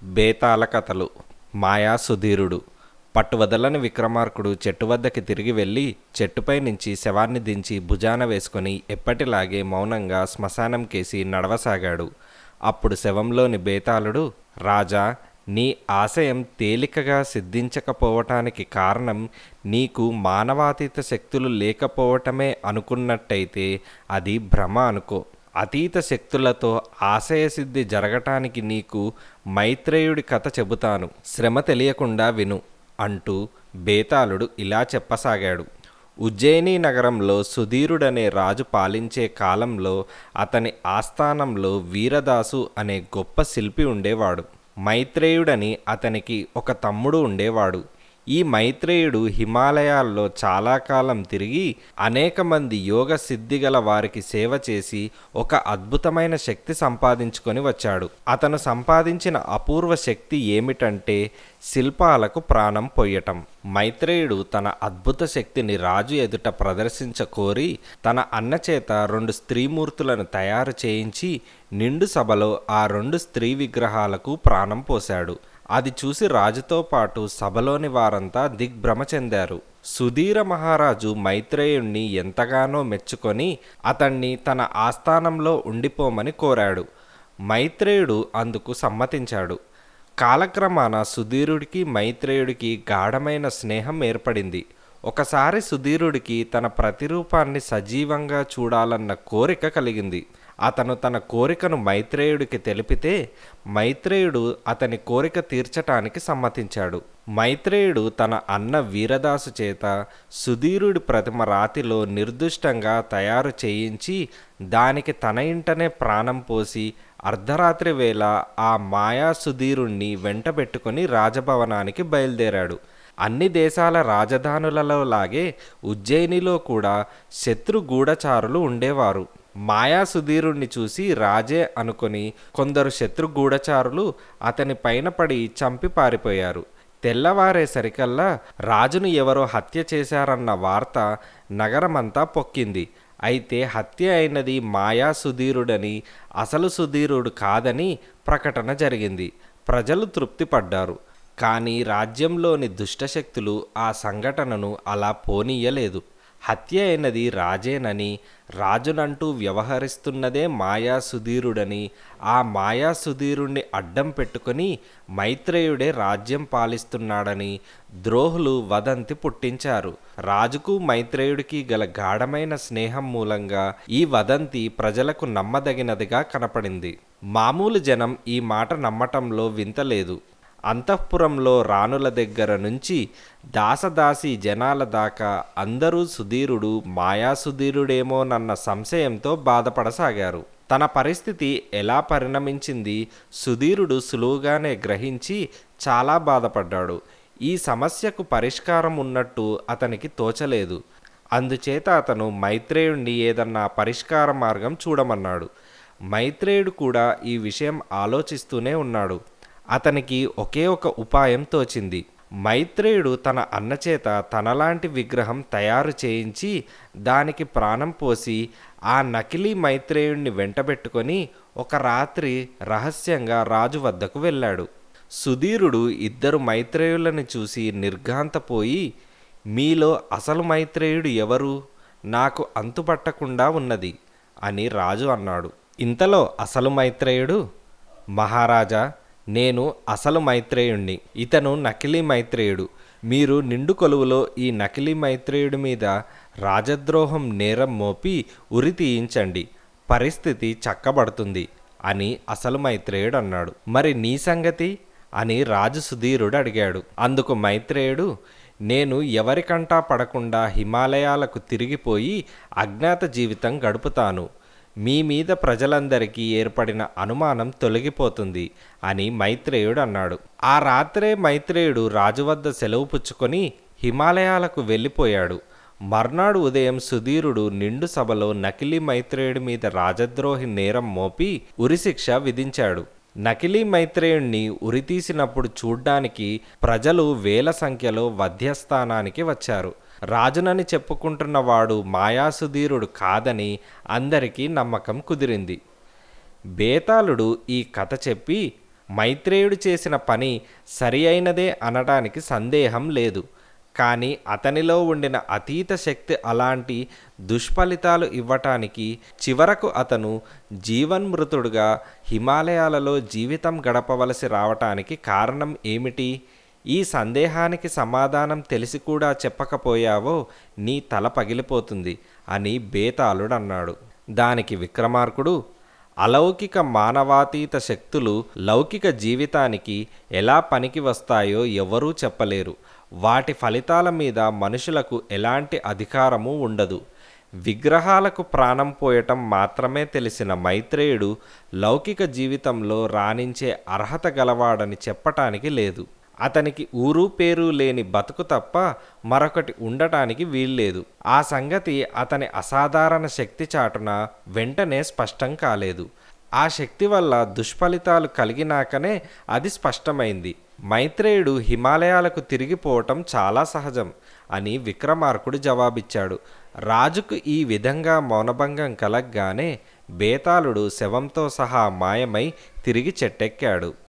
బేతాళ కథలు. మాయా సుధీరుడు. పట్టువదలని విక్రమార్కుడు చెట్టు వద్దకి తిరిగి వెళ్ళి చెట్టుపై నుంచి శవాన్ని దించి భుజాన వేసుకొని ఎప్పటిలాగే మౌనంగా శ్మశానం కేసి నడవసాగాడు. అప్పుడు శవంలోని బేతాళుడు, రాజా, నీ ఆశయం తేలికగా సిద్ధించకపోవటానికి కారణం నీకు మానవాతీత శక్తులు లేకపోవటమే అనుకున్నట్టయితే అది భ్రమ అనుకో. అతీత శక్తులతో ఆశయసిద్ధి జరగటానికి నీకు మైత్రేయుడి కథ చెబుతాను, శ్రమ తెలియకుండా విను అంటూ బేతాళుడు ఇలా చెప్పసాగాడు. ఉజ్జయిని నగరంలో సుధీరుడనే రాజు పాలించే కాలంలో అతని ఆస్థానంలో వీరదాసు అనే గొప్ప శిల్పి ఉండేవాడు. మైత్రేయుడని అతనికి ఒక తమ్ముడు ఉండేవాడు. ఈ మైత్రేయుడు హిమాలయాల్లో చాలా కాలం తిరిగి అనేక మంది యోగ సిద్ధిగల వారికి సేవ చేసి ఒక అద్భుతమైన శక్తి సంపాదించుకొని వచ్చాడు. అతను సంపాదించిన అపూర్వ శక్తి ఏమిటంటే శిల్పాలకు ప్రాణం పొయ్యటం. మైత్రేయుడు తన అద్భుత శక్తిని రాజు ఎదుట ప్రదర్శించకోరి తన అన్నచేత 2 స్త్రీమూర్తులను తయారు చేయించి నిండు సభలో ఆ 2 స్త్రీ విగ్రహాలకు ప్రాణం పోశాడు. అది చూసి రాజుతో పాటు సభలోని వారంతా దిగ్భ్రమ చెందారు. సుధీర మహారాజు మైత్రేయుణ్ణి ఎంతగానో మెచ్చుకొని అతన్ని తన ఆస్థానంలో ఉండిపోమని కోరాడు. మైత్రేయుడు అందుకు సమ్మతించాడు. కాలక్రమాన సుధీరుడికి మైత్రేయుడికి గాఢమైన స్నేహం ఏర్పడింది. ఒకసారి సుధీరుడికి తన ప్రతిరూపాన్ని సజీవంగా చూడాలన్న కోరిక కలిగింది. అతను తన కోరికను మైత్రేయుడికి తెలిపితే మైత్రేయుడు అతని కోరిక తీర్చటానికి సమ్మతించాడు. మైత్రేయుడు తన అన్న వీరదాసు చేత సుధీరుడి ప్రతిమ రాతిలో నిర్దుష్టంగా తయారు చేయించి దానికి తన ఇంటనే ప్రాణం పోసి అర్ధరాత్రి వేళ ఆ మాయా సుధీరుణ్ణి వెంటబెట్టుకొని రాజభవనానికి బయలుదేరాడు. అన్ని దేశాల రాజధానులలో లాగే ఉజ్జయినిలో కూడా శత్రు గూఢచారులు ఉండేవారు. మాయా సుధీరుణ్ణి చూసి రాజే అనుకొని కొందరు శత్రు గూఢచారులు అతని పైన పడి చంపి పారిపోయారు. తెల్లవారేసరికల్లా రాజును ఎవరో హత్య చేశారన్న వార్త నగరమంతా పొక్కింది. అయితే హత్య అయినది మాయా సుధీరుడని, అసలు సుధీరుడు కాదని ప్రకటన జరిగింది. ప్రజలు తృప్తిపడ్డారు. కానీ రాజ్యంలోని దుష్టశక్తులు ఆ సంఘటనను అలా పోనీయలేదు. హత్య అయినది రాజేనని, రాజునంటూ వ్యవహరిస్తున్నదే మాయా సుధీరుడని, ఆ మాయా సుధీరుణ్ణి అడ్డం పెట్టుకొని మైత్రేయుడే రాజ్యం పాలిస్తున్నాడని ద్రోహులు వదంతి పుట్టించారు. రాజుకు మైత్రేయుడికి గల గాఢమైన స్నేహం మూలంగా ఈ వదంతి ప్రజలకు నమ్మదగినదిగా కనపడింది. మామూలు జనం ఈ మాట నమ్మటంలో వింతలేదు. అంతఃపురంలో రాణుల దగ్గర నుంచి దాసదాసి జనాల దాకా అందరూ సుధీరుడు మాయా సుధీరుడేమోనన్న సంశయంతో బాధపడసాగారు. తన పరిస్థితి ఎలా పరిణమించింది సుధీరుడు సులువుగానే గ్రహించి చాలా బాధపడ్డాడు. ఈ సమస్యకు పరిష్కారం ఉన్నట్టు అతనికి తోచలేదు. అందుచేత అతను మైత్రేయుణ్ణి ఏదన్నా పరిష్కార మార్గం చూడమన్నాడు. మైత్రేయుడు కూడా ఈ విషయం ఆలోచిస్తూనే ఉన్నాడు. అతనికి ఒకే ఒక ఉపాయం తోచింది. మైత్రేయుడు తన అన్నచేత తనలాంటి విగ్రహం తయారు చేయించి దానికి ప్రాణం పోసి ఆ నకిలీ మైత్రేయుణ్ణి వెంటబెట్టుకొని ఒక రాత్రి రహస్యంగా రాజు వద్దకు వెళ్ళాడు. సుధీరుడు 2 మైత్రేయులను చూసి నిర్ఘాంతపోయి, మీలో అసలు మైత్రేయుడు ఎవరు? నాకు అంతుపట్టకుండా ఉన్నది అని రాజు అన్నాడు. ఇంతలో అసలు మైత్రేయుడు, మహారాజా, నేను అసలు మైత్రేయుణ్ణి, ఇతను నకిలీ మైత్రేయుడు. మీరు నిండు కొలువులో ఈ నకిలీ మైత్రేయుడి మీద రాజద్రోహం నేరం మోపి ఉరి తీయించండి, పరిస్థితి చక్కబడుతుంది అని అసలు మైత్రేయుడు అన్నాడు. మరి నీ సంగతి అని రాజు సుధీరుడు అడిగాడు. అందుకు మైత్రేయుడు, నేను ఎవరికంటా పడకుండా హిమాలయాలకు తిరిగిపోయి అజ్ఞాత జీవితం గడుపుతాను. మీ మీద ప్రజలందరికీ ఏర్పడిన అనుమానం తొలగిపోతుంది అని మైత్రేయుడు అన్నాడు. ఆ రాత్రే మైత్రేయుడు రాజు వద్ద సెలవు పుచ్చుకొని హిమాలయాలకు వెళ్ళిపోయాడు. మర్నాడు ఉదయం సుధీరుడు నిండు సభలో నకిలీ మైత్రేయుడి మీద రాజద్రోహి నేరం మోపి ఉరిశిక్ష విధించాడు. నకిలీ మైత్రేయుణ్ణి ఉరితీసినప్పుడు చూడ్డానికి ప్రజలు వేల సంఖ్యలో వధ్యస్థానానికి వచ్చారు. రాజునని చెప్పుకుంటున్నవాడు మాయాసుధీరుడు కాదని అందరికీ నమ్మకం కుదిరింది. బేతాళుడు ఈ కథ చెప్పి మైత్రేయుడు చేసిన పని సరి అయినదే అనడానికి సందేహం లేదు. కానీ అతనిలో ఉండిన అతీత శక్తి అలాంటి దుష్ఫలితాలు ఇవ్వటానికి, చివరకు అతను జీవన్మృతుడుగా హిమాలయాలలో జీవితం గడపవలసి రావటానికి కారణం ఏమిటి? ఈ సందేహానికి సమాధానం తెలిసి కూడా చెప్పకపోయావో నీ తల పగిలిపోతుంది అని బేతాళుడన్నాడు. దానికి విక్రమార్కుడు, అలౌకిక మానవాతీత శక్తులు లౌకిక జీవితానికి ఎలా పనికి వస్తాయో ఎవరూ చెప్పలేరు. వాటి ఫలితాల మీద మనుషులకు ఎలాంటి అధికారమూ ఉండదు. విగ్రహాలకు ప్రాణం పోయటం మాత్రమే తెలిసిన మైత్రేయుడు లౌకిక జీవితంలో రాణించే అర్హత గలవాడని చెప్పటానికి లేదు. అతనికి ఊరు పేరు లేని బతుకు తప్ప మరొకటి ఉండటానికి వీల్లేదు. ఆ సంగతి అతని అసాధారణ శక్తి చాటున వెంటనే స్పష్టం కాలేదు. ఆ శక్తి వల్ల దుష్ఫలితాలు కలిగినాకనే అది స్పష్టమైంది. మైత్రేయుడు హిమాలయాలకు తిరిగిపోవటం చాలా సహజం అని విక్రమార్కుడు జవాబిచ్చాడు. రాజుకు ఈ విధంగా మౌనభంగం కలగ్గానే బేతాళుడు శవంతో సహా మాయమై తిరిగి చెట్టెక్కాడు.